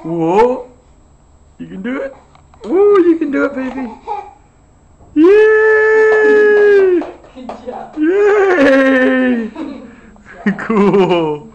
Whoa. You can do it. Whoa, you can do it, baby. Yay! Good job. Yay! Cool.